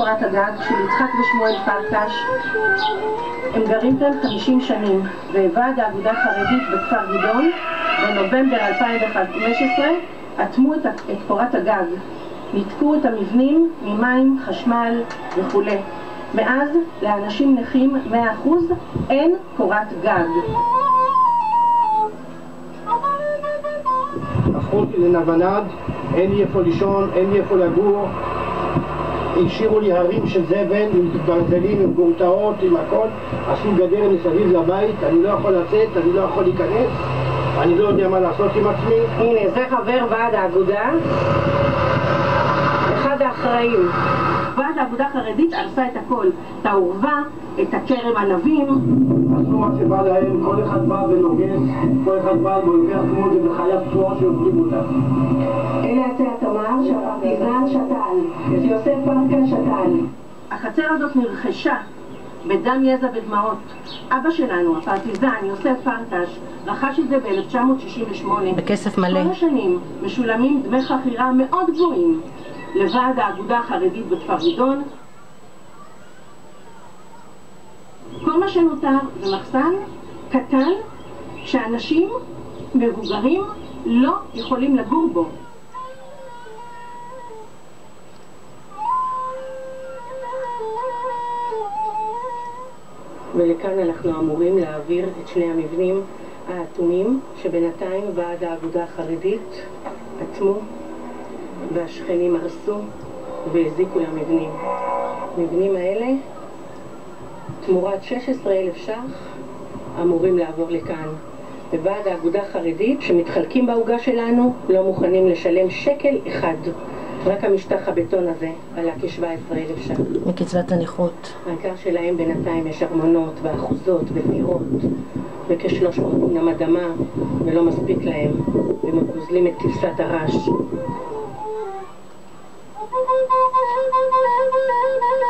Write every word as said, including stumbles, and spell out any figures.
קורת הגג של יצחק ושמואל פרקש. הם גרים כאן חמישים שנים, וועד האגודה החרדית בכפר גדעון בנובמבר אלפיים וחמש עשרה אטמו את, את קורת הגג, ניתקו את המבנים ממים, חשמל וכו'. מאז לאנשים נכים מאה אחוז אין קורת גג. הפכו אותי לנוונד, אין לי איפה לישון, אין לי איפה לגור. השאירו לי הרים של זבל עם ברזלים, עם גורטאות, עם הכל. עשו גדר מסביב לבית, אני לא יכול לצאת, אני לא יכול להיכנס, אני לא יודע מה לעשות עם עצמי. הנה, זה חבר ועד האגודה, אחד האחראים. ועד האגודה החרדית עשה את הכל, את העורבה, את הכרם ענבים. עשו מה שבא להם, כל אחד בא ונוגס, כל אחד בא ולוקח כמו זה בחיה פצועה שעובדים אותה. אלה עצי התמר שהפרטיזן שתל, יוסף פרקש שתל. החצר הזאת נרכשה בדם יזע ודמעות. אבא שלנו, הפרטיזן יוסף פרקש, רכש את זה ב-אלף תשע מאות שישים ושמונה. בכסף מלא. כל השנים משולמים דמי חכירה מאוד גבוהים לוועד האגודה החרדית בכפר גדעון. כל מה שנותר זה מחסן קטן שאנשים מבוגרים לא יכולים לגור בו. ולכאן אנחנו אמורים להעביר את שני המבנים האטומים שבינתיים ועד האגודה החרדית אטמו והשכנים הרסו והזיקו למבנים. המבנים האלה תמורת שש עשרה אלף ש"ח אמורים לעבור לכאן. בוועד האגודה החרדית שמתחלקים בעוגה שלנו לא מוכנים לשלם שקל אחד. רק המשטח הבטון הזה עלה כ-שבע עשרה אלף ש"ח. מקצבת הנכות. העיקר שלהם בינתיים יש ארמונות ואחוזות ודירות וכ-שלוש מאות דונם אדמה ולא מספיק להם, והם גוזלים את כבשת הרש.